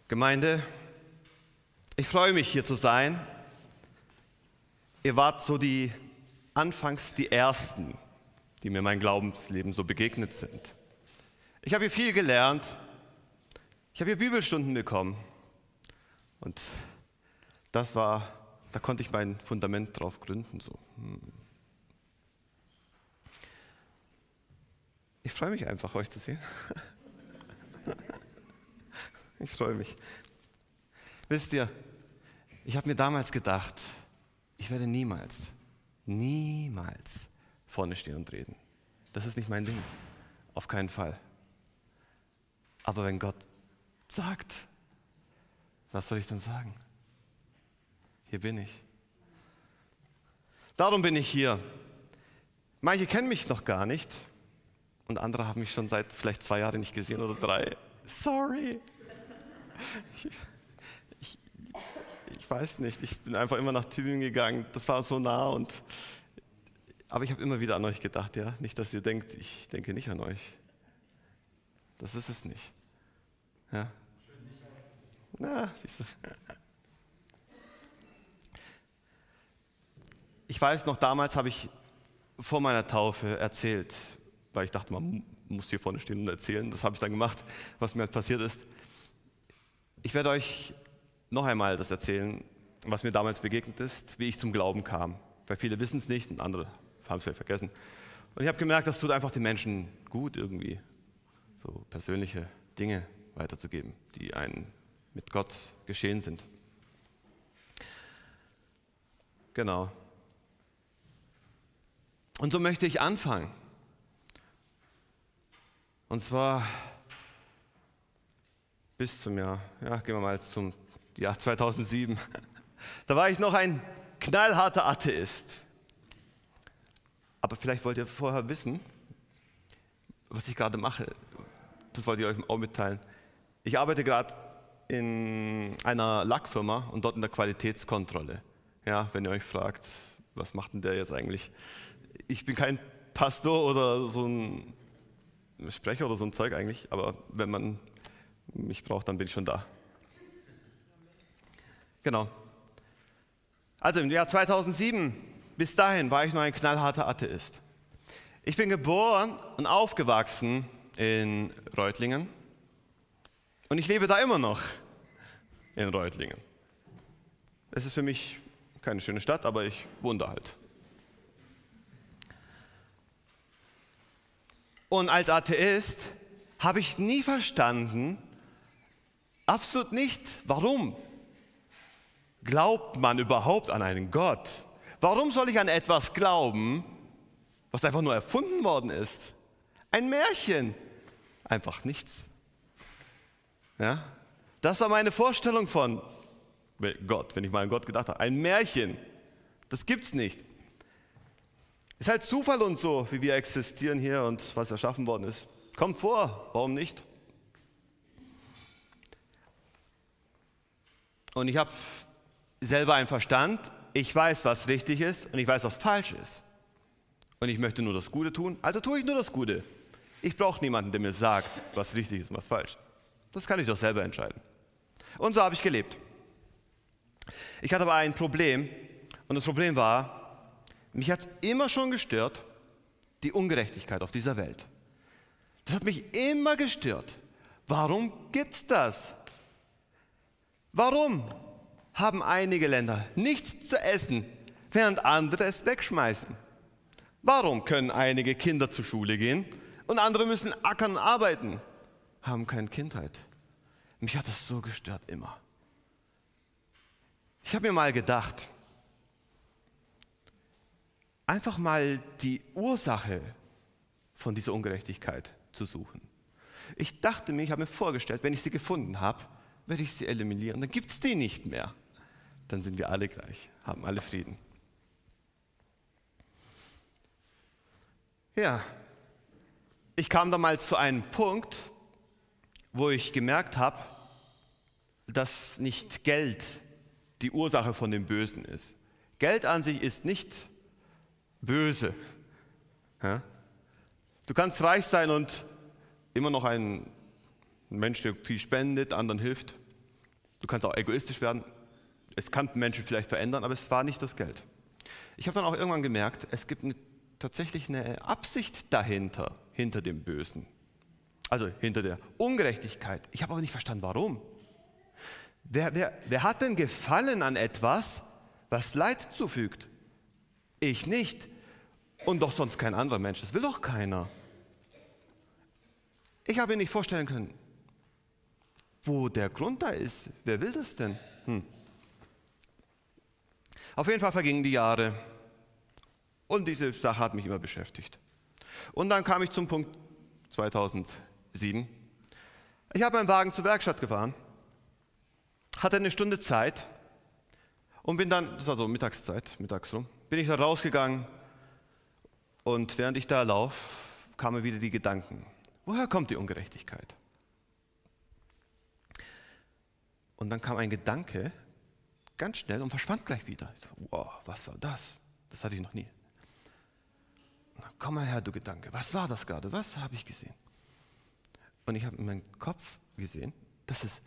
Gemeinde, ich freue mich, hier zu sein. Ihr wart so anfangs die Ersten, die mir mein Glaubensleben so begegnet sind. Ich habe hier viel gelernt. Ich habe hier Bibelstunden bekommen. Und da konnte ich mein Fundament drauf gründen. So. Ich freue mich einfach, euch zu sehen. Ich freue mich. Wisst ihr, ich habe mir damals gedacht, ich werde niemals vorne stehen und reden. Das ist nicht mein Ding. Auf keinen Fall. Aber wenn Gott sagt, was soll ich dann sagen? Hier bin ich. Darum bin ich hier. Manche kennen mich noch gar nicht und andere haben mich schon seit vielleicht 2 Jahren nicht gesehen oder 3. Sorry. Ich weiß nicht, ich bin einfach immer nach Tübingen gegangen, das war so nah aber ich habe immer wieder an euch gedacht, ja, nicht, dass ihr denkt, ich denke nicht an euch. Das ist es nicht. Ja. Na, siehst du. Ich weiß noch, damals habe ich vor meiner Taufe erzählt, weil ich dachte, man muss hier vorne stehen und erzählen. Das habe ich dann gemacht, was mir halt passiert ist. Ich werde euch noch einmal das erzählen, was mir damals begegnet ist, wie ich zum Glauben kam. Weil viele wissen es nicht und andere haben es vielleicht vergessen. Und ich habe gemerkt, das tut einfach den Menschen gut irgendwie, so persönliche Dinge weiterzugeben, die einen mit Gott geschehen sind. Genau. Und so möchte ich anfangen. Und zwar bis zum Jahr, gehen wir mal zum Jahr 2007. Da war ich noch ein knallharter Atheist. Aber vielleicht wollt ihr vorher wissen, was ich gerade mache. Das wollte ich euch auch mitteilen. Ich arbeite gerade in einer Lackfirma und dort in der Qualitätskontrolle. Ja, wenn ihr euch fragt, was macht denn der jetzt eigentlich? Ich bin kein Pastor oder so ein Sprecher oder so ein Zeug eigentlich, aber wenn man mich braucht, dann bin ich schon da. Genau. Also im Jahr 2007, bis dahin war ich noch ein knallharter Atheist. Ich bin geboren und aufgewachsen in Reutlingen und ich lebe da immer noch in Reutlingen. Es ist für mich keine schöne Stadt, aber ich wohne da halt. Und als Atheist habe ich nie verstanden, absolut nicht, warum glaubt man überhaupt an einen Gott? Warum soll ich an etwas glauben, was einfach nur erfunden worden ist? Ein Märchen, einfach nichts. Ja? Das war meine Vorstellung von Gott, wenn ich mal an Gott gedacht habe. Ein Märchen, das gibt's nicht. Ist halt Zufall und so, wie wir existieren hier und was erschaffen worden ist. Kommt vor, warum nicht? Und ich habe selber einen Verstand, ich weiß, was richtig ist und ich weiß, was falsch ist. Und ich möchte nur das Gute tun, also tue ich nur das Gute. Ich brauche niemanden, der mir sagt, was richtig ist und was falsch. Das kann ich doch selber entscheiden. Und so habe ich gelebt. Ich hatte aber ein Problem und das Problem war, mich hat es immer schon gestört, die Ungerechtigkeit auf dieser Welt. Das hat mich immer gestört. Warum gibt's das? Warum haben einige Länder nichts zu essen, während andere es wegschmeißen? Warum können einige Kinder zur Schule gehen und andere müssen ackern und arbeiten, haben keine Kindheit? Mich hat das so gestört immer. Ich habe mir mal gedacht, einfach mal die Ursache von dieser Ungerechtigkeit zu suchen. Ich dachte mir, ich habe mir vorgestellt, wenn ich sie gefunden habe, werde ich sie eliminieren. Dann gibt es die nicht mehr. Dann sind wir alle gleich, haben alle Frieden. Ja, ich kam dann mal zu einem Punkt, wo ich gemerkt habe, dass nicht Geld die Ursache von dem Bösen ist. Geld an sich ist nicht böse. Ja? Du kannst reich sein und immer noch ein Mensch, der viel spendet, anderen hilft. Du kannst auch egoistisch werden. Es kann Menschen vielleicht verändern, aber es war nicht das Geld. Ich habe dann auch irgendwann gemerkt, es gibt tatsächlich eine Absicht dahinter, hinter dem Bösen. Also hinter der Ungerechtigkeit. Ich habe aber nicht verstanden, warum. Wer hat denn Gefallen an etwas, was Leid zufügt? Ich nicht. Und doch sonst kein anderer Mensch. Das will doch keiner. Ich habe mir nicht vorstellen können, wo der Grund da ist. Wer will das denn? Auf jeden Fall vergingen die Jahre und diese Sache hat mich immer beschäftigt. Und dann kam ich zum Punkt 2007. Ich habe meinen Wagen zur Werkstatt gefahren, hatte eine Stunde Zeit und bin dann, das war so Mittagszeit, mittags rum, bin ich da rausgegangen und während ich da lauf, kamen wieder die Gedanken. Woher kommt die Ungerechtigkeit? Und dann kam ein Gedanke ganz schnell und verschwand gleich wieder. Ich so, wow, was war das? Das hatte ich noch nie. Komm mal her, du Gedanke. Was war das gerade? Was habe ich gesehen? Und ich habe in meinem Kopf gesehen, dass es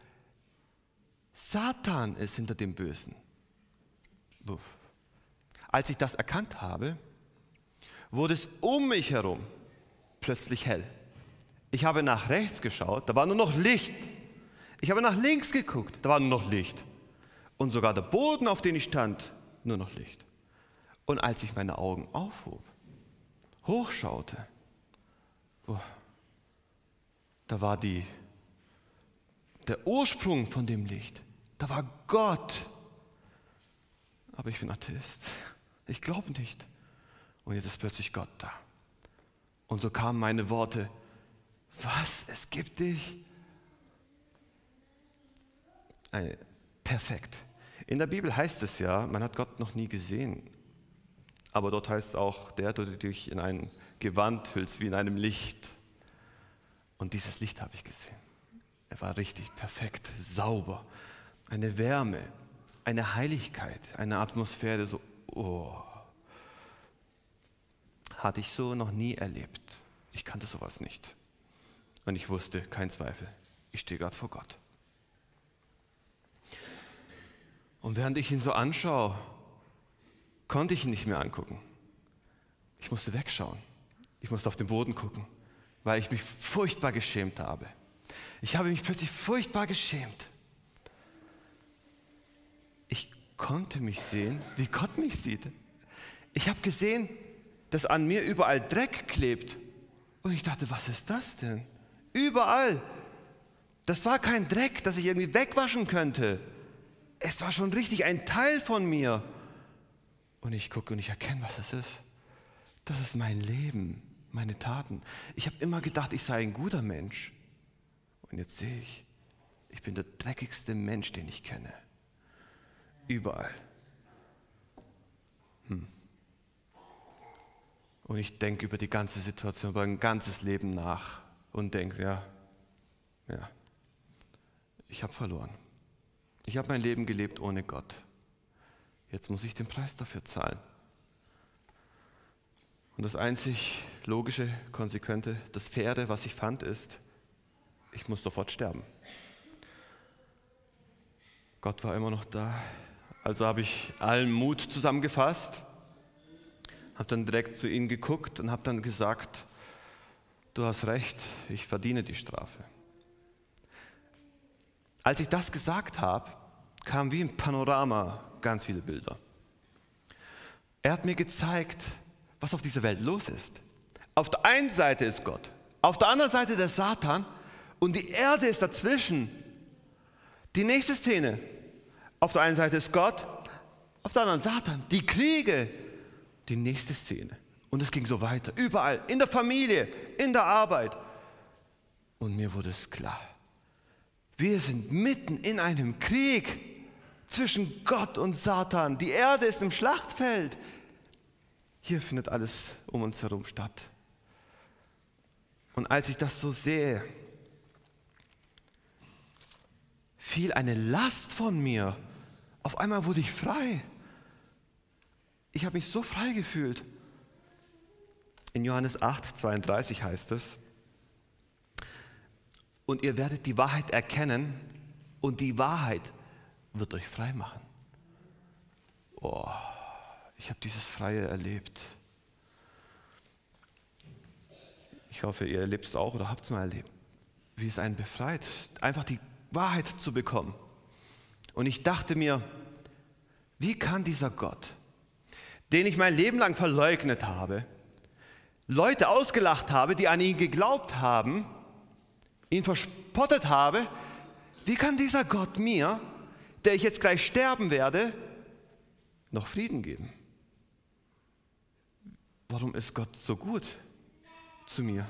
Satan ist hinter dem Bösen. Uff. Als ich das erkannt habe, wurde es um mich herum plötzlich hell. Ich habe nach rechts geschaut, da war nur noch Licht. Ich habe nach links geguckt, da war nur noch Licht. Und sogar der Boden, auf dem ich stand, nur noch Licht. Und als ich meine Augen aufhob, hochschaute, da war der Ursprung von dem Licht. Da war Gott. Aber ich bin Atheist. Ich glaube nicht. Und jetzt ist plötzlich Gott da. Und so kamen meine Worte, was, es gibt dich? Perfekt. In der Bibel heißt es ja, man hat Gott noch nie gesehen. Aber dort heißt es auch, der du dich in ein Gewand hüllst, wie in einem Licht. Und dieses Licht habe ich gesehen. Er war richtig perfekt, sauber. Eine Wärme, eine Heiligkeit, eine Atmosphäre, so, hatte ich so noch nie erlebt. Ich kannte sowas nicht. Und ich wusste, kein Zweifel, ich stehe gerade vor Gott. Und während ich ihn so anschaue, konnte ich ihn nicht mehr angucken. Ich musste wegschauen. Ich musste auf den Boden gucken, weil ich mich furchtbar geschämt habe. Ich habe mich plötzlich furchtbar geschämt. Ich konnte mich sehen, wie Gott mich sieht. Ich habe gesehen, dass an mir überall Dreck klebt. Und ich dachte, was ist das denn? Überall. Das war kein Dreck, das ich irgendwie wegwaschen könnte. Es war schon richtig ein Teil von mir. Und ich gucke und ich erkenne, was es ist. Das ist mein Leben, meine Taten. Ich habe immer gedacht, ich sei ein guter Mensch. Und jetzt sehe ich bin der dreckigste Mensch, den ich kenne. Überall. Und ich denke über die ganze Situation, über ein ganzes Leben nach und denke, ja, ich habe verloren. Ich habe mein Leben gelebt ohne Gott. Jetzt muss ich den Preis dafür zahlen. Und das einzig logische, konsequente, das Faire, was ich fand, ist, ich muss sofort sterben. Gott war immer noch da. Also habe ich allen Mut zusammengefasst, habe dann direkt zu ihm geguckt und habe dann gesagt, du hast recht, ich verdiene die Strafe. Als ich das gesagt habe, kamen wie ein Panorama ganz viele Bilder. Er hat mir gezeigt, was auf dieser Welt los ist. Auf der einen Seite ist Gott, auf der anderen Seite der Satan und die Erde ist dazwischen. Die nächste Szene, auf der einen Seite ist Gott, auf der anderen Satan, die Kriege. Die nächste Szene. Und es ging so weiter, überall, in der Familie, in der Arbeit. Und mir wurde es klar, wir sind mitten in einem Krieg zwischen Gott und Satan. Die Erde ist im Schlachtfeld. Hier findet alles um uns herum statt. Und als ich das so sehe, fiel eine Last von mir. Auf einmal wurde ich frei. Ich habe mich so frei gefühlt. In Johannes 8, 32 heißt es, und ihr werdet die Wahrheit erkennen und die Wahrheit wird euch frei machen. Oh, ich habe dieses Freie erlebt. Ich hoffe, ihr erlebt es auch oder habt es mal erlebt, wie es einen befreit, einfach die Wahrheit zu bekommen. Und ich dachte mir, wie kann dieser Gott, den ich mein Leben lang verleugnet habe, Leute ausgelacht habe, die an ihn geglaubt haben, ihn verspottet habe, wie kann dieser Gott mir, der ich jetzt gleich sterben werde, noch Frieden geben? Warum ist Gott so gut zu mir?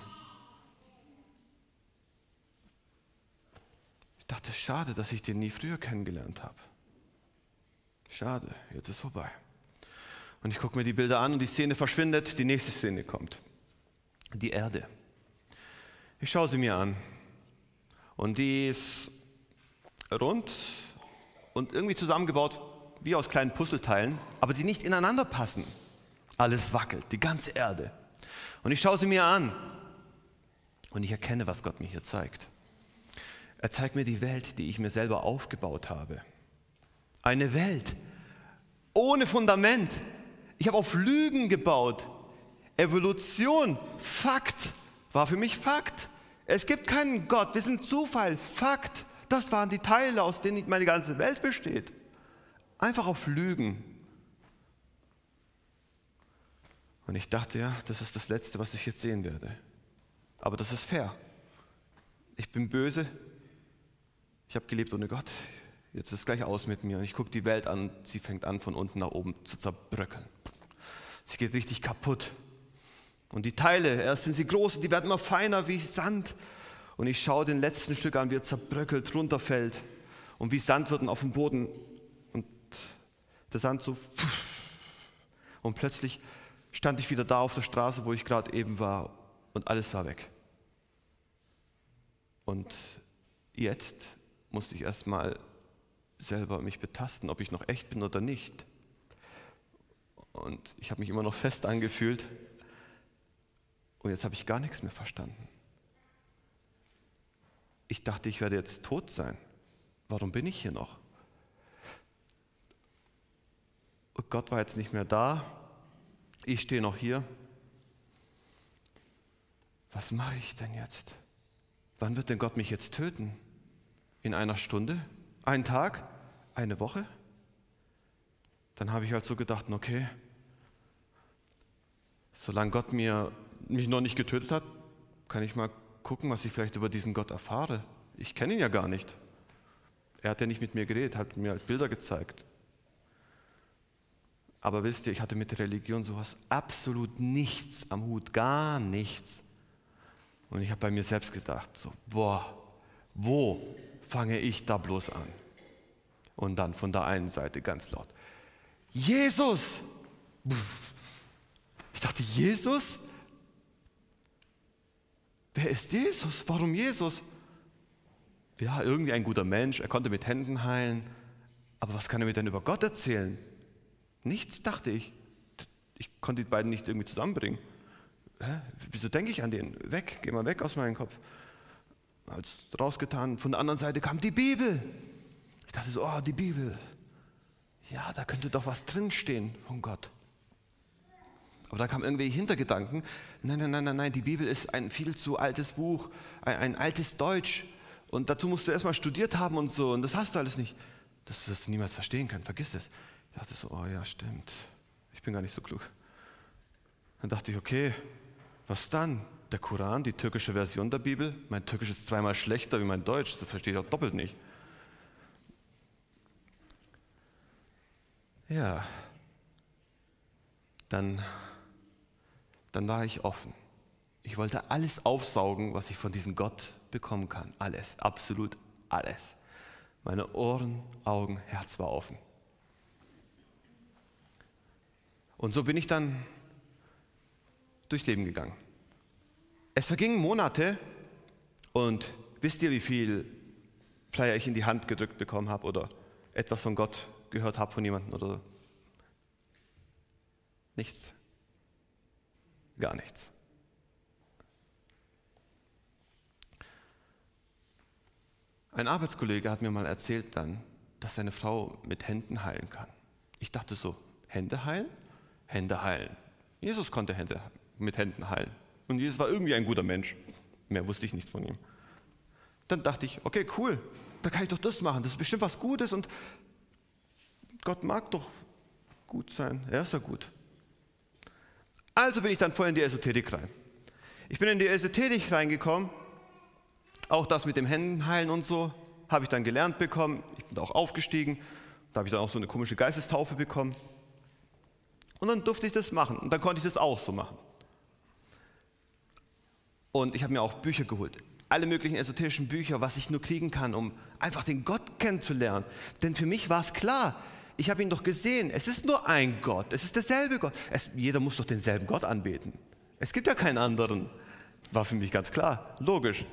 Ich dachte, schade, dass ich den nie früher kennengelernt habe. Schade, jetzt ist vorbei. Und ich gucke mir die Bilder an und die Szene verschwindet, die nächste Szene kommt. Die Erde. Ich schaue sie mir an und die ist rund und irgendwie zusammengebaut wie aus kleinen Puzzleteilen, aber die nicht ineinander passen. Alles wackelt, die ganze Erde. Und ich schaue sie mir an und ich erkenne, was Gott mir hier zeigt. Er zeigt mir die Welt, die ich mir selber aufgebaut habe. Eine Welt ohne Fundament. Ich habe auf Lügen gebaut. Evolution, Fakt, war für mich Fakt. Es gibt keinen Gott, wir sind Zufall, Fakt. Das waren die Teile, aus denen meine ganze Welt besteht. Einfach auf Lügen. Und ich dachte, ja, das ist das Letzte, was ich jetzt sehen werde. Aber das ist fair. Ich bin böse. Ich habe gelebt ohne Gott. Jetzt ist es gleich aus mit mir. Und ich gucke die Welt an. Sie fängt an, von unten nach oben zu zerbröckeln. Sie geht richtig kaputt. Und die Teile, erst sind sie groß und die werden immer feiner wie Sand. Und ich schaue den letzten Stück an, wie er zerbröckelt, runterfällt. Und wie Sand wird auf dem Boden. Und der Sand so. Und plötzlich stand ich wieder da auf der Straße, wo ich gerade eben war. Und alles war weg. Und jetzt musste ich erstmal selber mich betasten, ob ich noch echt bin oder nicht. Und ich habe mich immer noch fest angefühlt. Und jetzt habe ich gar nichts mehr verstanden. Ich dachte, ich werde jetzt tot sein. Warum bin ich hier noch? Und Gott war jetzt nicht mehr da. Ich stehe noch hier. Was mache ich denn jetzt? Wann wird denn Gott mich jetzt töten? In einer Stunde? Einen Tag? Eine Woche? Dann habe ich halt so gedacht, okay, solange Gott mich noch nicht getötet hat, kann ich mal gucken, was ich vielleicht über diesen Gott erfahre. Ich kenne ihn ja gar nicht. Er hat ja nicht mit mir geredet, hat mir halt Bilder gezeigt. Aber wisst ihr, ich hatte mit Religion sowas absolut nichts am Hut, gar nichts. Und ich habe bei mir selbst gedacht, so, boah, wo fange ich da bloß an? Und dann von der einen Seite ganz laut, Jesus! Ich dachte, Jesus? Wer ist Jesus? Warum Jesus? Ja, irgendwie ein guter Mensch, er konnte mit Händen heilen. Aber was kann er mir denn über Gott erzählen? Nichts, dachte ich. Ich konnte die beiden nicht irgendwie zusammenbringen. Wieso denke ich an den? Weg, geh mal weg aus meinem Kopf. Als rausgetan, von der anderen Seite kam die Bibel. Ich dachte so, oh, die Bibel. Ja, da könnte doch was drinstehen von Gott. Aber dann kamen irgendwie Hintergedanken. Nein, die Bibel ist ein viel zu altes Buch, ein altes Deutsch. Und dazu musst du erstmal studiert haben und so. Und das hast du alles nicht. Das wirst du niemals verstehen können, vergiss es. Ich dachte so, oh ja, stimmt. Ich bin gar nicht so klug. Dann dachte ich, okay, was dann? Der Koran, die türkische Version der Bibel. Mein Türkisch ist zweimal schlechter wie mein Deutsch, das verstehe ich auch doppelt nicht. Ja, dann war ich offen. Ich wollte alles aufsaugen, was ich von diesem Gott bekommen kann. Alles, absolut alles. Meine Ohren, Augen, Herz war offen. Und so bin ich dann durchs Leben gegangen. Es vergingen Monate und wisst ihr, wie viel Flyer ich in die Hand gedrückt bekommen habe oder etwas von Gott gehört habe von jemandem oder nichts. Gar nichts. Ein Arbeitskollege hat mir mal erzählt dann, dass seine Frau mit Händen heilen kann. Ich dachte so, Hände heilen? Hände heilen. Jesus konnte Hände mit Händen heilen. Und Jesus war irgendwie ein guter Mensch. Mehr wusste ich nichts von ihm. Dann dachte ich, okay, cool, da kann ich doch das machen. Das ist bestimmt was Gutes und Gott mag doch gut sein. Er ist ja gut. Also bin ich dann voll in die Esoterik rein. Ich bin in die Esoterik reingekommen. Auch das mit dem Händenheilen und so habe ich dann gelernt bekommen. Ich bin da auch aufgestiegen. Da habe ich dann auch so eine komische Geistestaufe bekommen. Und dann durfte ich das machen. Und dann konnte ich das auch so machen. Und ich habe mir auch Bücher geholt. Alle möglichen esoterischen Bücher, was ich nur kriegen kann, um einfach den Gott kennenzulernen. Denn für mich war es klar, ich habe ihn doch gesehen. Es ist nur ein Gott. Es ist derselbe Gott. Jeder muss doch denselben Gott anbeten. Es gibt ja keinen anderen. War für mich ganz klar, logisch.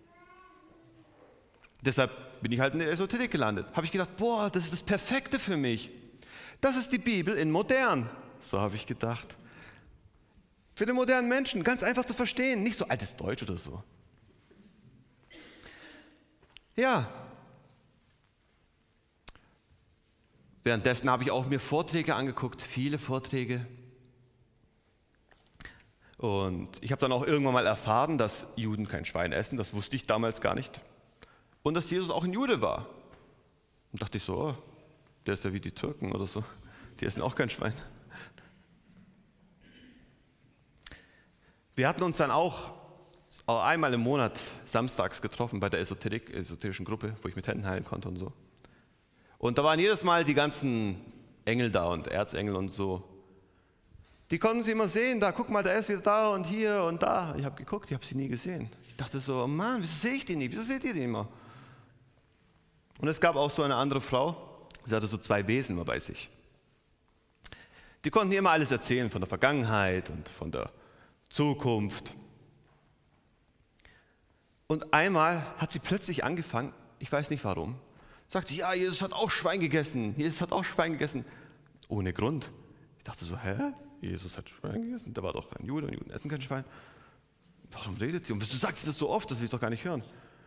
Deshalb bin ich halt in der Esoterik gelandet. Habe ich gedacht, boah, das ist das Perfekte für mich. Das ist die Bibel in modern. So habe ich gedacht. Für den modernen Menschen, ganz einfach zu verstehen. Nicht so altes Deutsch oder so. Ja. Währenddessen habe ich auch mir Vorträge angeguckt, viele Vorträge. Und ich habe dann auch irgendwann mal erfahren, dass Juden kein Schwein essen. Das wusste ich damals gar nicht. Und dass Jesus auch ein Jude war. Und dachte ich so, oh, der ist ja wie die Türken oder so. Die essen auch kein Schwein. Wir hatten uns dann auch einmal im Monat samstags getroffen bei der esoterischen Gruppe, wo ich mit Händen heilen konnte und so. Und da waren jedes Mal die ganzen Engel da und Erzengel und so. Die konnten sie immer sehen, da, guck mal, der ist wieder da und hier und da. Ich habe geguckt, ich habe sie nie gesehen. Ich dachte so, oh Mann, wieso sehe ich die nie? Wieso seht ihr die immer? Und es gab auch so eine andere Frau, sie hatte so 2 Wesen immer bei sich. Die konnten ihr immer alles erzählen von der Vergangenheit und von der Zukunft. Und einmal hat sie plötzlich angefangen, ich weiß nicht warum, sagte, ja, Jesus hat auch Schwein gegessen. Jesus hat auch Schwein gegessen. Ohne Grund. Ich dachte so, hä? Jesus hat Schwein gegessen? Der war doch ein Jude und Juden essen kein Schwein. Warum redet sie? Und wieso sagt sie das so oft? Das will ich doch gar nicht hören.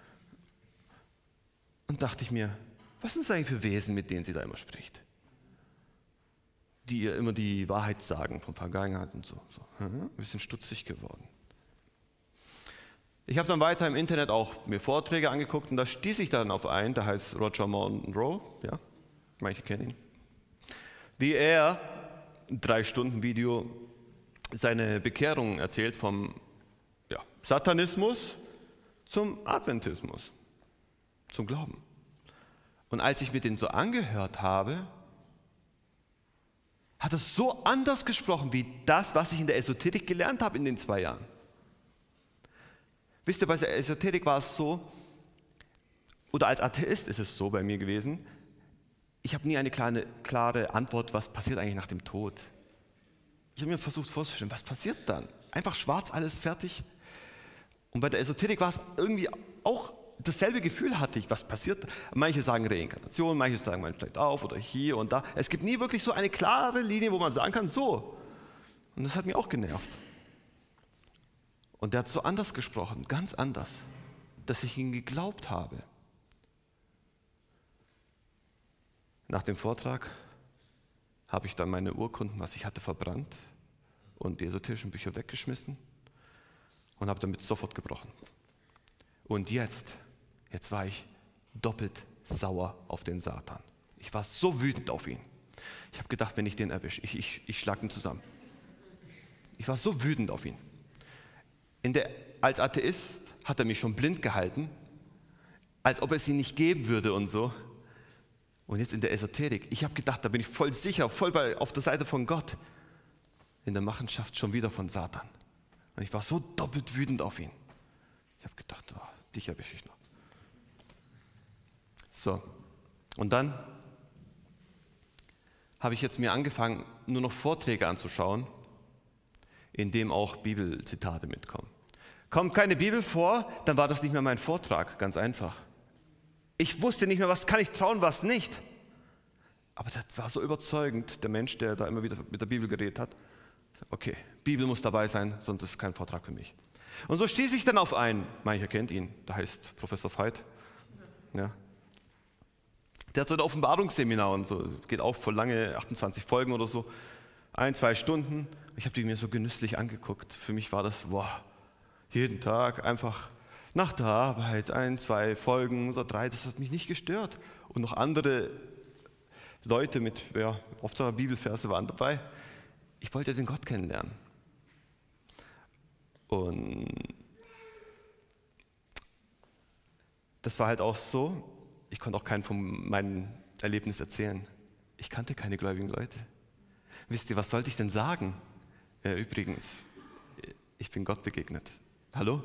Und dachte ich mir, was sind das eigentlich für Wesen, mit denen sie da immer spricht? Die ihr immer die Wahrheit sagen von Vergangenheit und so. Ein bisschen stutzig geworden. Ich habe dann weiter im Internet auch mir Vorträge angeguckt und da stieß ich dann auf einen, der heißt Roger Monroe, ja, manche kennen ihn, wie er, 3-Stunden-Video, seine Bekehrung erzählt vom Satanismus zum Adventismus, zum Glauben. Und als ich mir den so angehört habe, hat er so anders gesprochen wie das, was ich in der Esoterik gelernt habe in den 2 Jahren. Wisst ihr, bei der Esoterik war es so, oder als Atheist ist es so bei mir gewesen, ich habe nie eine klare Antwort, was passiert eigentlich nach dem Tod. Ich habe mir versucht vorzustellen, was passiert dann? Einfach schwarz, alles fertig. Und bei der Esoterik war es irgendwie auch dasselbe Gefühl hatte ich, was passiert. Manche sagen Reinkarnation, manche sagen, man steigt auf oder hier und da. Es gibt nie wirklich so eine klare Linie, wo man sagen kann, so. Und das hat mich auch genervt. Und der hat so anders gesprochen, ganz anders, dass ich ihm geglaubt habe. Nach dem Vortrag habe ich dann meine Urkunden, was ich hatte, verbrannt und die esoterischen Bücher weggeschmissen und habe damit sofort gebrochen. Und jetzt war ich doppelt sauer auf den Satan. Ich war so wütend auf ihn. Ich habe gedacht, wenn ich den erwische, ich schlage ihn zusammen. Ich war so wütend auf ihn. Als Atheist hat er mich schon blind gehalten, als ob es ihn nicht geben würde und so. Und jetzt in der Esoterik, ich habe gedacht, da bin ich voll sicher, auf der Seite von Gott. In der Machenschaft schon wieder von Satan. Und ich war so doppelt wütend auf ihn. Ich habe gedacht, oh, dich erwische ich noch. So, und dann habe ich jetzt mir angefangen, nur noch Vorträge anzuschauen, in dem auch Bibelzitate mitkommen. Kommt keine Bibel vor, dann war das nicht mehr mein Vortrag, ganz einfach. Ich wusste nicht mehr, was kann ich trauen, was nicht. Aber das war so überzeugend, der Mensch, der da immer wieder mit der Bibel geredet hat. Okay, Bibel muss dabei sein, sonst ist es kein Vortrag für mich. Und so stieß ich dann auf einen, mancher kennt ihn, der heißt Professor Veit. Ja. Der hat so ein Offenbarungsseminar und so, geht auch voll lange, 28 Folgen oder so, 1, 2 Stunden. Ich habe die mir so genüsslich angeguckt. Für mich war das, boah, jeden Tag einfach nach der Arbeit, 1, 2 Folgen, so 3, das hat mich nicht gestört. Und noch andere Leute mit, ja, oft so Bibelverse waren dabei. Ich wollte den Gott kennenlernen. Und das war halt auch so, ich konnte auch keinen von meinem Erlebnis erzählen. Ich kannte keine gläubigen Leute. Wisst ihr, was sollte ich denn sagen? Übrigens, ich bin Gott begegnet. Hallo?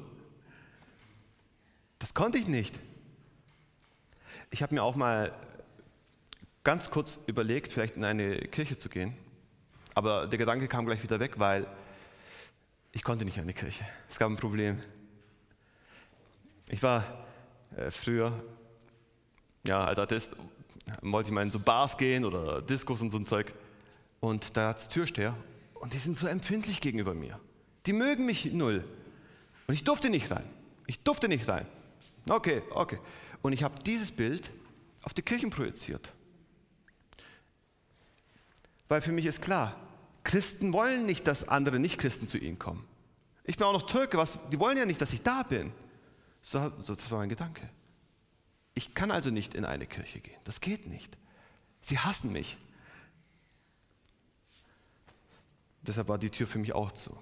Das konnte ich nicht. Ich habe mir auch mal ganz kurz überlegt, vielleicht in eine Kirche zu gehen. Aber der Gedanke kam gleich wieder weg, weil ich konnte nicht in eine Kirche. Es gab ein Problem. Ich war früher, ja, als Atheist, wollte ich mal in so Bars gehen oder Diskos und so ein Zeug. Und da hat es Türsteher und die sind so empfindlich gegenüber mir. Die mögen mich null. Und ich durfte nicht rein. Ich durfte nicht rein. Okay. Und ich habe dieses Bild auf die Kirchen projiziert. Weil für mich ist klar, Christen wollen nicht, dass andere Nicht-Christen zu ihnen kommen. Ich bin auch noch Türke, die wollen ja nicht, dass ich da bin. So, das war mein Gedanke. Ich kann also nicht in eine Kirche gehen. Das geht nicht. Sie hassen mich. Deshalb war die Tür für mich auch zu.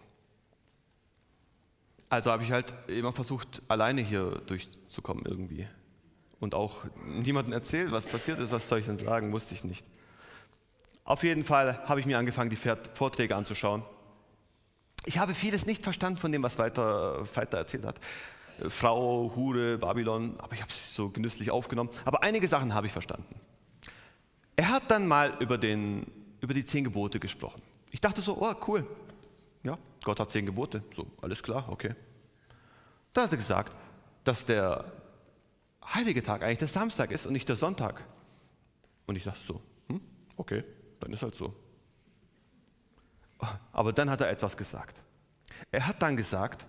Also habe ich halt immer versucht, alleine hier durchzukommen irgendwie. Und auch niemandem erzählt, was passiert ist, was soll ich denn sagen, wusste ich nicht. Auf jeden Fall habe ich mir angefangen, die Vorträge anzuschauen. Ich habe vieles nicht verstanden von dem, was weiter erzählt hat. Frau, Hure, Babylon, aber ich habe es so genüsslich aufgenommen. Aber einige Sachen habe ich verstanden. Er hat dann mal über die 10 Gebote gesprochen. Ich dachte so, oh cool, ja, Gott hat 10 Gebote, so, alles klar, okay. Dann hat er gesagt, dass der heilige Tag eigentlich der Samstag ist und nicht der Sonntag. Und ich dachte so, okay, dann ist halt so. Aber dann hat er etwas gesagt. Er hat dann gesagt,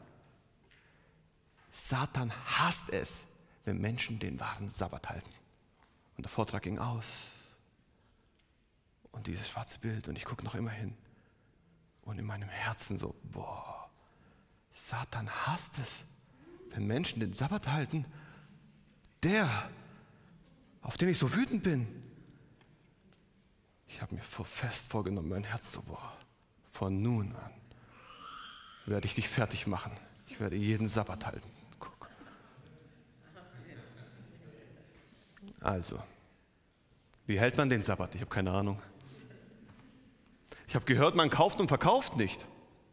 Satan hasst es, wenn Menschen den wahren Sabbat halten. Und der Vortrag ging aus. Und dieses schwarze Bild, und ich gucke noch immer hin. Und in meinem Herzen so, boah, Satan hasst es, wenn Menschen den Sabbat halten. Der, auf den ich so wütend bin. Ich habe mir fest vorgenommen, mein Herz so, boah, von nun an werde ich dich fertig machen. Ich werde jeden Sabbat halten. Guck. Also, wie hält man den Sabbat? Ich habe keine Ahnung. Ich habe gehört, man kauft und verkauft nicht.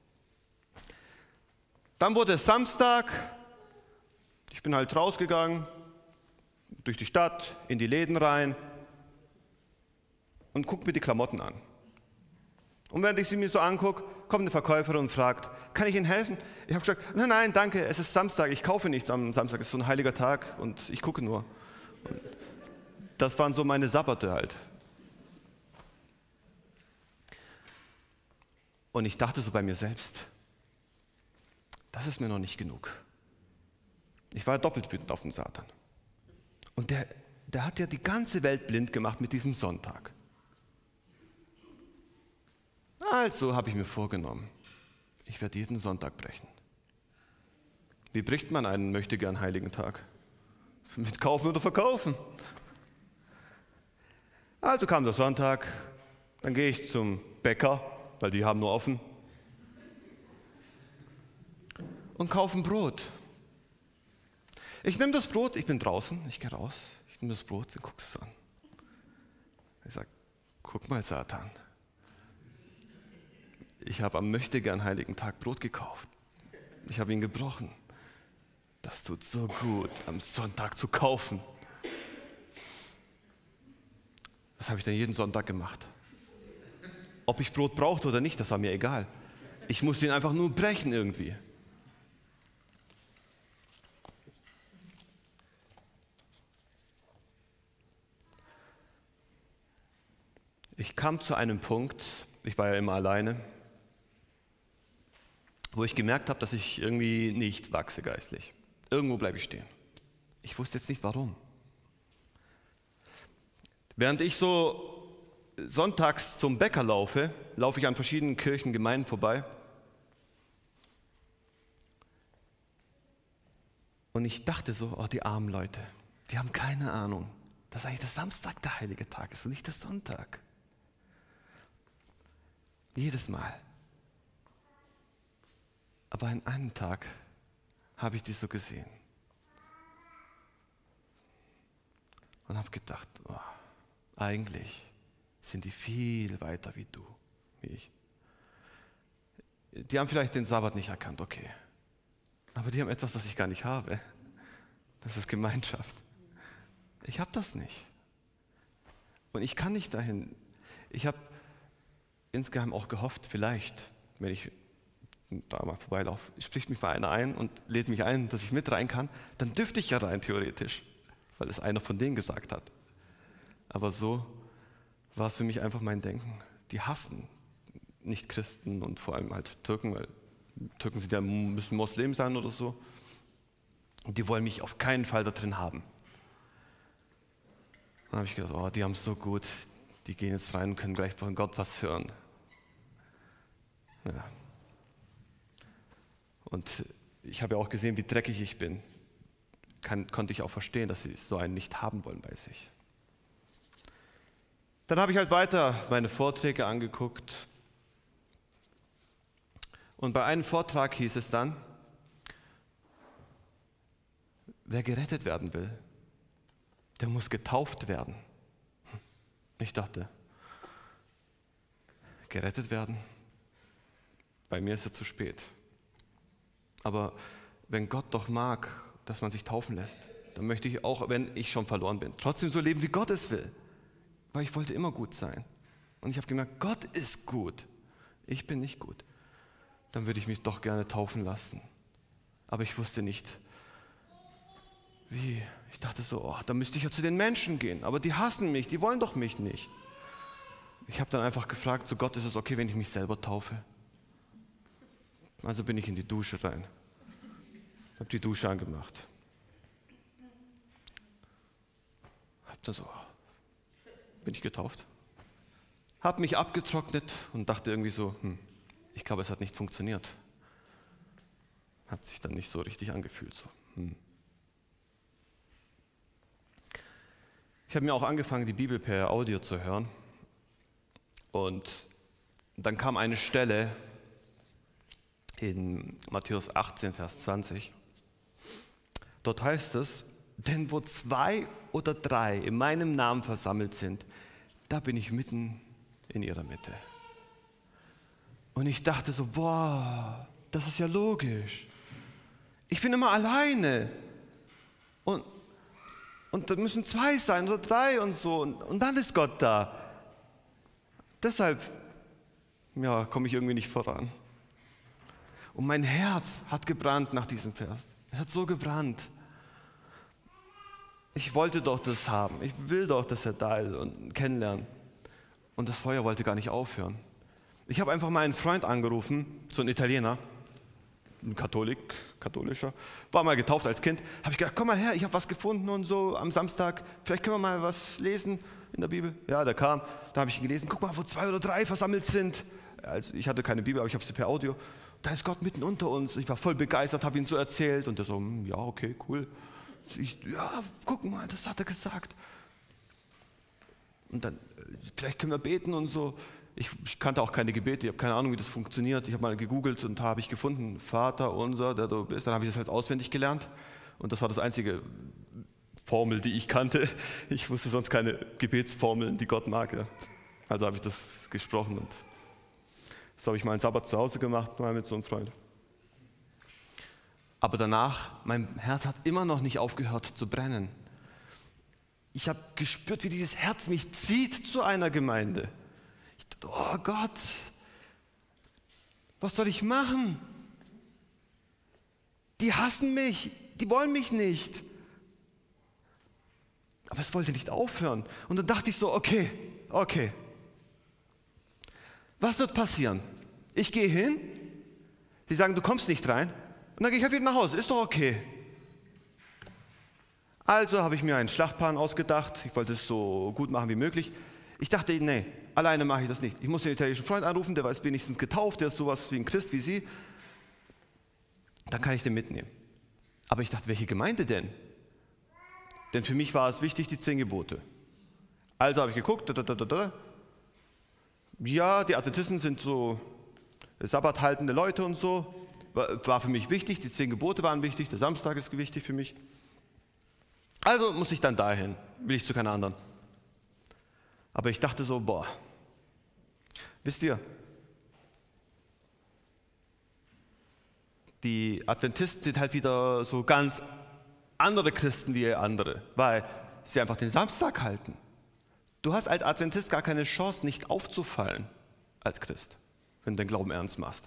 Dann wurde es Samstag. Ich bin halt rausgegangen, durch die Stadt, in die Läden rein und gucke mir die Klamotten an. Und während ich sie mir so angucke, kommt eine Verkäuferin und fragt, kann ich Ihnen helfen? Ich habe gesagt, nein, danke, es ist Samstag, ich kaufe nichts am Samstag, es ist so ein heiliger Tag und ich gucke nur. Und das waren so meine Sabbate halt. Und ich dachte so bei mir selbst, das ist mir noch nicht genug. Ich war doppelt wütend auf den Satan. Und der hat ja die ganze Welt blind gemacht mit diesem Sonntag. Also habe ich mir vorgenommen, ich werde jeden Sonntag brechen. Wie bricht man einen möchtegern heiligen Tag? Mit Kaufen oder Verkaufen. Also kam der Sonntag, dann gehe ich zum Bäcker, weil die haben nur offen, und kaufe ein Brot. Ich nehme das Brot, ich bin draußen, ich gehe raus, ich nehme das Brot und gucke es an. Ich sage, guck mal Satan, ich habe am möchtegern heiligen Tag Brot gekauft. Ich habe ihn gebrochen. Das tut so gut, am Sonntag zu kaufen. Das habe ich dann jeden Sonntag gemacht. Ob ich Brot brauchte oder nicht, das war mir egal. Ich musste ihn einfach nur brechen irgendwie. Ich kam zu einem Punkt, ich war ja immer alleine, wo ich gemerkt habe, dass ich irgendwie nicht wachse geistlich. Irgendwo bleibe ich stehen. Ich wusste jetzt nicht warum. Während ich so sonntags zum Bäcker laufe, laufe ich an verschiedenen Kirchen, Gemeinden vorbei. Und ich dachte so, oh, die armen Leute, die haben keine Ahnung, dass eigentlich der Samstag der heilige Tag ist und nicht der Sonntag. Jedes Mal. Aber an einem Tag habe ich die so gesehen. Und habe gedacht, oh, eigentlich sind die viel weiter wie du, wie ich. Die haben vielleicht den Sabbat nicht erkannt, okay. Aber die haben etwas, was ich gar nicht habe. Das ist Gemeinschaft. Ich habe das nicht. Und ich kann nicht dahin. Ich habe insgeheim auch gehofft, vielleicht, wenn ich da mal vorbeilaufe, spricht mich mal einer ein und lädt mich ein, dass ich mit rein kann, dann dürfte ich ja rein, theoretisch, weil es einer von denen gesagt hat. Aber so war es für mich einfach mein Denken. Die hassen Nicht-Christen und vor allem halt Türken, weil Türken sind ja, müssen Moslem sein oder so. Und die wollen mich auf keinen Fall da drin haben. Dann habe ich gedacht, oh, die haben es so gut, die gehen jetzt rein und können gleich von Gott was hören. Ja. Und ich habe ja auch gesehen, wie dreckig ich bin. Konnte ich auch verstehen, dass sie so einen nicht haben wollen bei sich. Dann habe ich halt weiter meine Vorträge angeguckt. Und bei einem Vortrag hieß es dann, wer gerettet werden will, der muss getauft werden. Ich dachte, gerettet werden? Bei mir ist es zu spät. Aber wenn Gott doch mag, dass man sich taufen lässt, dann möchte ich auch, wenn ich schon verloren bin, trotzdem so leben, wie Gott es will. Weil ich wollte immer gut sein. Und ich habe gemerkt, Gott ist gut. Ich bin nicht gut. Dann würde ich mich doch gerne taufen lassen. Aber ich wusste nicht, wie. Ich dachte so, oh, da müsste ich ja zu den Menschen gehen. Aber die hassen mich, die wollen doch mich nicht. Ich habe dann einfach gefragt, zu Gott, ist es okay, wenn ich mich selber taufe? Also bin ich in die Dusche rein. Habe die Dusche angemacht. Hab dann so, bin ich getauft. Hab mich abgetrocknet und dachte irgendwie so, ich glaube, es hat nicht funktioniert. Hat sich dann nicht so richtig angefühlt. So. Ich habe mir auch angefangen, die Bibel per Audio zu hören. Und dann kam eine Stelle in Matthäus 18, Vers 20. Dort heißt es, denn wo 2 oder 3 in meinem Namen versammelt sind, da bin ich mitten in ihrer Mitte. Und ich dachte so, boah, das ist ja logisch. Ich bin immer alleine. Und da müssen 2 sein oder 3 und so. Und dann ist Gott da. Deshalb, ja, komme ich irgendwie nicht voran. Und mein Herz hat gebrannt nach diesem Vers. Es hat so gebrannt. Ich wollte doch das haben. Ich will doch, dass er da ist und kennenlernen. Und das Feuer wollte gar nicht aufhören. Ich habe einfach mal einen Freund angerufen, so ein Italiener, ein katholischer, war mal getauft als Kind. Habe ich gedacht, komm mal her, ich habe was gefunden und so am Samstag. Vielleicht können wir mal was lesen in der Bibel. Ja, der kam, da habe ich ihn gelesen. Guck mal, wo 2 oder 3 versammelt sind. Also ich hatte keine Bibel, aber ich habe sie per Audio. Da ist Gott mitten unter uns. Ich war voll begeistert, habe ihn so erzählt. Und er so, ja, okay, cool. Ja, guck mal, das hat er gesagt. Und dann, vielleicht können wir beten und so. Ich kannte auch keine Gebete, ich habe keine Ahnung, wie das funktioniert. Ich habe mal gegoogelt und habe ich gefunden, Vater unser, der du bist. Dann habe ich das halt auswendig gelernt. Und das war das einzige Formel, die ich kannte. Ich wusste sonst keine Gebetsformeln, die Gott mag. Ja. Also habe ich das gesprochen und so habe ich mal einen Sabbat zu Hause gemacht, mal mit so einem Freund. Aber danach, mein Herz hat immer noch nicht aufgehört zu brennen. Ich habe gespürt, wie dieses Herz mich zieht zu einer Gemeinde. Ich dachte, oh Gott, was soll ich machen? Die hassen mich, die wollen mich nicht. Aber es wollte nicht aufhören. Und dann dachte ich so, okay. Was wird passieren? Ich gehe hin, sie sagen, du kommst nicht rein. Und dann gehe ich halt wieder nach Hause, ist doch okay. Also habe ich mir einen Schlachtplan ausgedacht. Ich wollte es so gut machen wie möglich. Ich dachte, nee, alleine mache ich das nicht. Ich muss den italienischen Freund anrufen, der ist wenigstens getauft, der ist sowas wie ein Christ wie Sie. Dann kann ich den mitnehmen. Aber ich dachte, welche Gemeinde denn? Denn für mich war es wichtig, die 10 Gebote. Also habe ich geguckt, ja, die Adventisten sind so sabbathaltende Leute und so. War für mich wichtig, die 10 Gebote waren wichtig, der Samstag ist wichtig für mich. Also muss ich dann dahin, will ich zu keiner anderen. Aber ich dachte so, boah, wisst ihr, die Adventisten sind halt wieder so ganz andere Christen wie andere, weil sie einfach den Samstag halten. Du hast als Adventist gar keine Chance, nicht aufzufallen als Christ, wenn du den Glauben ernst machst.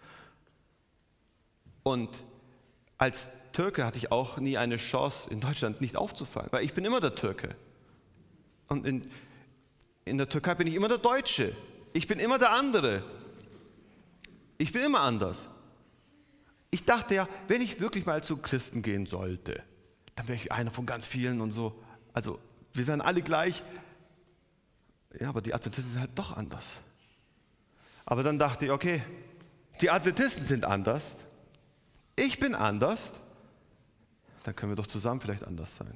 Und als Türke hatte ich auch nie eine Chance, in Deutschland nicht aufzufallen, weil ich bin immer der Türke. Und in der Türkei bin ich immer der Deutsche. Ich bin immer der andere. Ich bin immer anders. Ich dachte ja, wenn ich wirklich mal zu Christen gehen sollte, dann wäre ich einer von ganz vielen und so. Also wir wären alle gleich. Ja, aber die Adventisten sind halt doch anders. Aber dann dachte ich, okay, die Adventisten sind anders. Ich bin anders. Dann können wir doch zusammen vielleicht anders sein.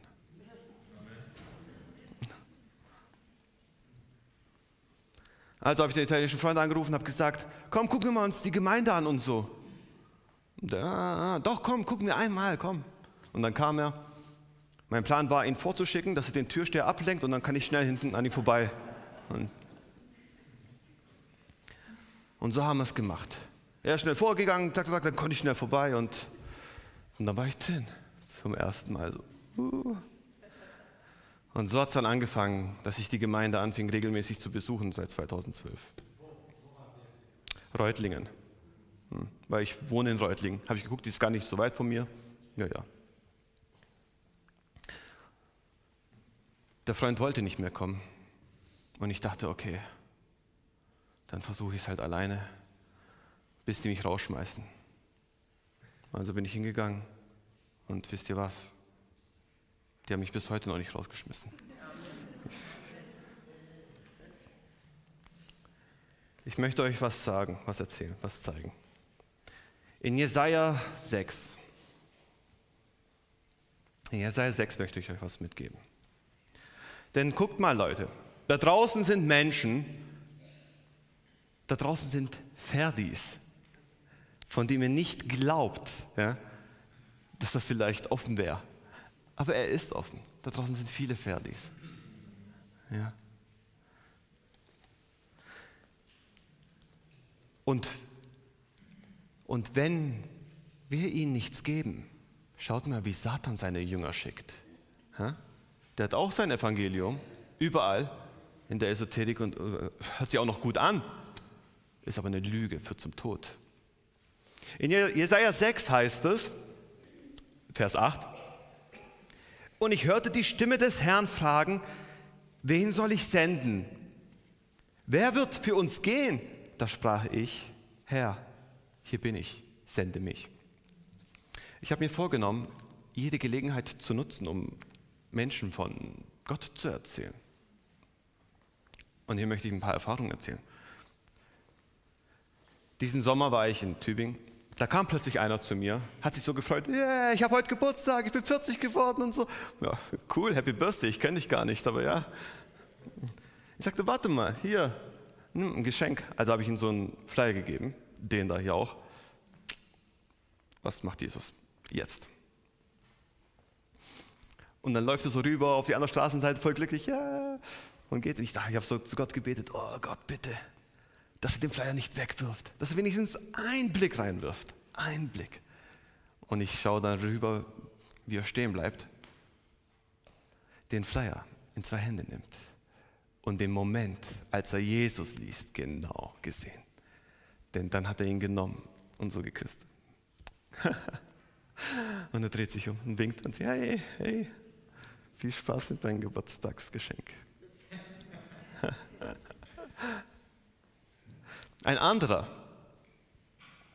Also habe ich den italienischen Freund angerufen und habe gesagt, komm, gucken wir uns die Gemeinde an und so. Und doch, komm, gucken wir einmal, komm. Und dann kam er. Mein Plan war, ihn vorzuschicken, dass er den Türsteher ablenkt und dann kann ich schnell hinten an ihm vorbei. Und so haben wir es gemacht. Er ist schnell vorgegangen, dann konnte ich schnell vorbei und dann war ich drin. Zum ersten Mal so. Und so hat es dann angefangen, dass ich die Gemeinde anfing, regelmäßig zu besuchen seit 2012. Reutlingen. Weil ich wohne in Reutlingen. Habe ich geguckt, die ist gar nicht so weit von mir. Ja. Der Freund wollte nicht mehr kommen. Und ich dachte, okay, dann versuche ich es halt alleine, bis die mich rausschmeißen. Also bin ich hingegangen und wisst ihr was? Die haben mich bis heute noch nicht rausgeschmissen. Ich möchte euch was sagen, was erzählen, was zeigen. In Jesaja 6. In Jesaja 6 möchte ich euch was mitgeben. Denn guckt mal, Leute, da draußen sind Menschen, da draußen sind Verdis, von denen ihr nicht glaubt, ja, dass er vielleicht offen wäre. Aber er ist offen. Da draußen sind viele Verdis. Ja. Und wenn wir ihnen nichts geben, schaut mal, wie Satan seine Jünger schickt. Ja? Der hat auch sein Evangelium, überall in der Esoterik und hört sich auch noch gut an, ist aber eine Lüge, führt zum Tod. In Jesaja 6 heißt es, Vers 8, und ich hörte die Stimme des Herrn fragen, wen soll ich senden? Wer wird für uns gehen? Da sprach ich, Herr, hier bin ich, sende mich. Ich habe mir vorgenommen, jede Gelegenheit zu nutzen, um Menschen von Gott zu erzählen. Und hier möchte ich ein paar Erfahrungen erzählen. Diesen Sommer war ich in Tübingen. Da kam plötzlich einer zu mir, hat sich so gefreut, yeah, ich habe heute Geburtstag, ich bin 40 geworden und so. Ja, cool, Happy Birthday, ich kenne dich gar nicht, aber ja. Ich sagte, warte mal, hier, nimm ein Geschenk. Also habe ich ihm so einen Flyer gegeben, den da hier auch. Was macht Jesus jetzt? Und dann läuft er so rüber auf die andere Straßenseite, voll glücklich, ja, und geht. Und ich habe so zu Gott gebetet, oh Gott, bitte, dass er den Flyer nicht wegwirft, dass er wenigstens einen Blick reinwirft, einen Blick. Und ich schaue dann rüber, wie er stehen bleibt, den Flyer in 2 Hände nimmt und den Moment, als er Jesus liest, genau gesehen. Denn dann hat er ihn genommen und so geküsst. Und er dreht sich um und winkt und sagt, hey, viel Spaß mit deinem Geburtstagsgeschenk. Ein anderer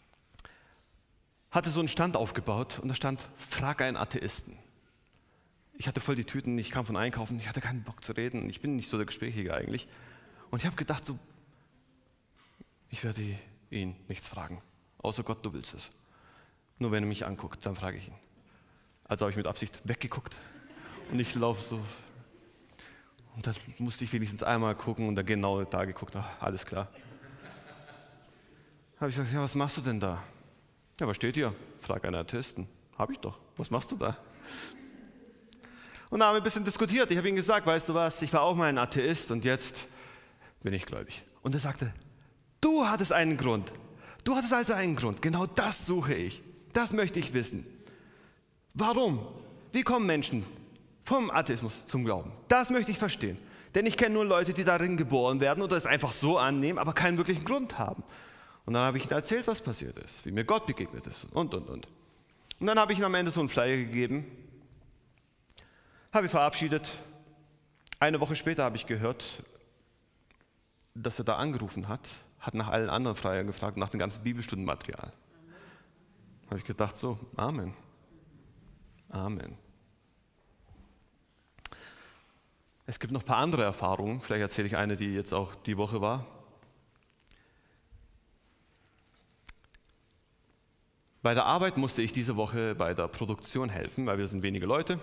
hatte so einen Stand aufgebaut und da stand, frag einen Atheisten. Ich hatte voll die Tüten, ich kam von Einkaufen, ich hatte keinen Bock zu reden. Ich bin nicht so der Gesprächige eigentlich. Und ich habe gedacht, so, ich werde ihn nichts fragen, außer Gott, du willst es. Nur wenn er mich anguckt, dann frage ich ihn. Also habe ich mit Absicht weggeguckt und ich laufe so. Und dann musste ich wenigstens einmal gucken und dann genau da geguckt, ach, alles klar. Habe ich gesagt, ja, was machst du denn da? Ja, was steht hier? Frag einen Atheisten. Habe ich doch. Was machst du da? Und dann haben wir ein bisschen diskutiert. Ich habe ihm gesagt, weißt du was, ich war auch mal ein Atheist und jetzt bin ich gläubig. Und er sagte, du hattest einen Grund. Du hattest also einen Grund. Genau das suche ich. Das möchte ich wissen. Warum? Wie kommen Menschen vom Atheismus zum Glauben? Das möchte ich verstehen. Denn ich kenne nur Leute, die darin geboren werden oder es einfach so annehmen, aber keinen wirklichen Grund haben. Und dann habe ich ihm erzählt, was passiert ist, wie mir Gott begegnet ist und. Und dann habe ich ihm am Ende so einen Flyer gegeben, habe ihn verabschiedet. Eine Woche später habe ich gehört, dass er da angerufen hat nach allen anderen Flyern gefragt, nach dem ganzen Bibelstundenmaterial. Habe ich gedacht, so, Amen. Amen. Es gibt noch ein paar andere Erfahrungen, vielleicht erzähle ich eine, die jetzt auch die Woche war. Bei der Arbeit musste ich diese Woche bei der Produktion helfen, weil wir sind wenige Leute.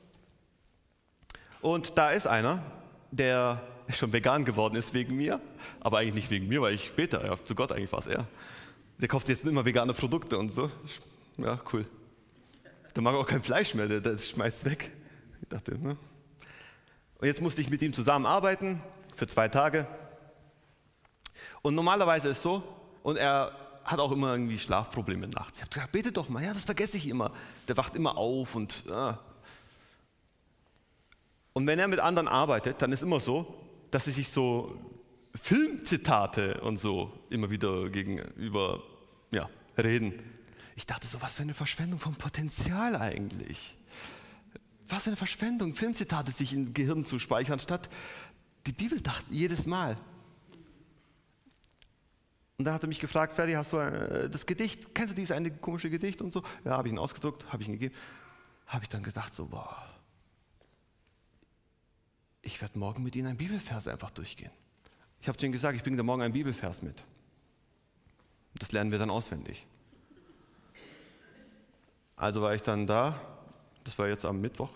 Und da ist einer, der schon vegan geworden ist wegen mir, aber eigentlich nicht wegen mir, weil ich bete, ja, zu Gott eigentlich war es er. Der kauft jetzt immer vegane Produkte und so. Ja, cool. Der mag auch kein Fleisch mehr, der schmeißt es weg. Ich dachte, ne? Und jetzt musste ich mit ihm zusammenarbeiten für 2 Tage. Und normalerweise ist es so, und er hat auch immer irgendwie Schlafprobleme nachts. Ich habe gesagt, bete doch mal, ja, das vergesse ich immer. Der wacht immer auf und... Und wenn er mit anderen arbeitet, dann ist immer so, dass sie sich so Filmzitate und so immer wieder gegenüber reden. Ich dachte so, was für eine Verschwendung vom Potenzial eigentlich. Was für eine Verschwendung, Filmzitate sich im Gehirn zu speichern, statt die Bibel dachte jedes Mal. Und da hat er mich gefragt, Ferdi, hast du das Gedicht, kennst du dieses eine komische Gedicht und so? Ja, habe ich ihn ausgedruckt, habe ich ihn gegeben. Habe ich dann gedacht so, boah, ich werde morgen mit Ihnen einen Bibelvers einfach durchgehen. Ich habe zu ihm gesagt, ich bringe dir morgen einen Bibelvers mit. Das lernen wir dann auswendig. Also war ich dann da, das war jetzt am Mittwoch.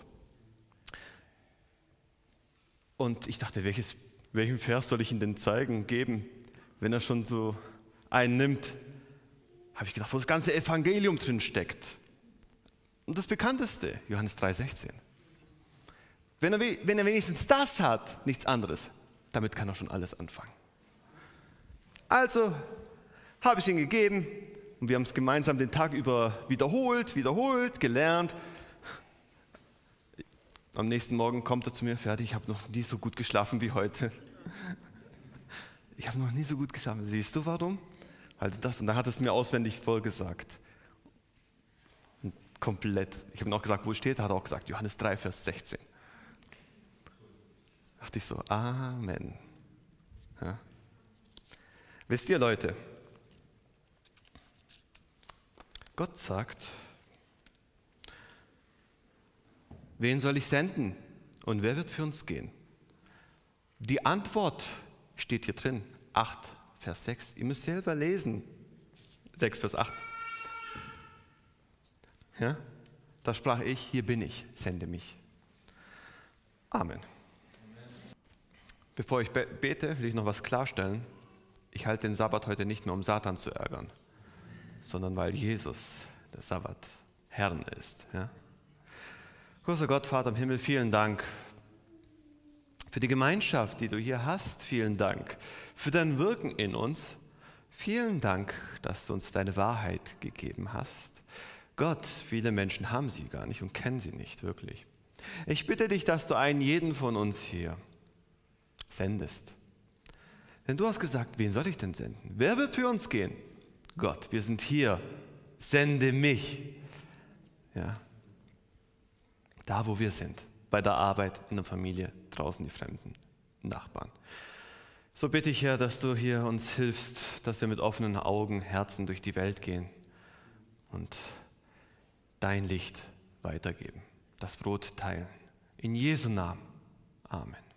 Und ich dachte, welchen Vers soll ich ihm denn geben, wenn er schon so einen nimmt? Habe ich gedacht, wo das ganze Evangelium drin steckt. Und das bekannteste, Johannes 3,16. Wenn er wenigstens das hat, nichts anderes, damit kann er schon alles anfangen. Also habe ich es ihm gegeben und wir haben es gemeinsam den Tag über wiederholt, gelernt. Am nächsten Morgen kommt er zu mir, Ferdi, ich habe noch nie so gut geschlafen wie heute. Ich habe noch nie so gut geschlafen. Siehst du warum? Also das. Und dann hat er es mir auswendig vorgesagt. Und komplett. Ich habe ihm auch gesagt, wo es steht, hat er auch gesagt, Johannes 3, Vers 16. Dachte ich so, Amen. Ja. Wisst ihr, Leute, Gott sagt, wen soll ich senden und wer wird für uns gehen? Die Antwort steht hier drin, 8, Vers 6. Ihr müsst selber lesen. 6, Vers 8. Ja? Da sprach ich, hier bin ich, sende mich. Amen. Bevor ich bete, will ich noch was klarstellen. Ich halte den Sabbat heute nicht nur, um Satan zu ärgern, sondern weil Jesus, der Sabbat, Herrn ist. Ja? Großer Gott, Vater im Himmel, vielen Dank für die Gemeinschaft, die du hier hast. Vielen Dank für dein Wirken in uns. Vielen Dank, dass du uns deine Wahrheit gegeben hast. Gott, viele Menschen haben sie gar nicht und kennen sie nicht wirklich. Ich bitte dich, dass du einen jeden von uns hier sendest. Denn du hast gesagt, wen soll ich denn senden? Wer wird für uns gehen? Gott, wir sind hier. Sende mich. Ja. Da, wo wir sind. Bei der Arbeit, in der Familie, draußen die fremden Nachbarn. So bitte ich, Herr, dass du hier uns hilfst, dass wir mit offenen Augen, Herzen durch die Welt gehen und dein Licht weitergeben. Das Brot teilen In Jesu Namen. Amen.